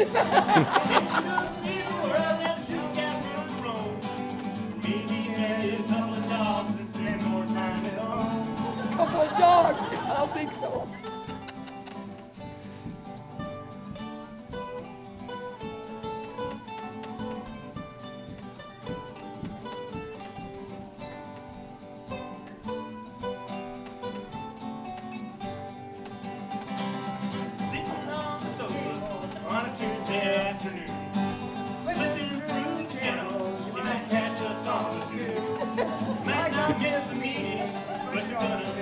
Couple of dogs, I don't think so. On a Tuesday afternoon, flipping through the channels, you might catch us on the tube. Might not miss a meeting, but you're gonna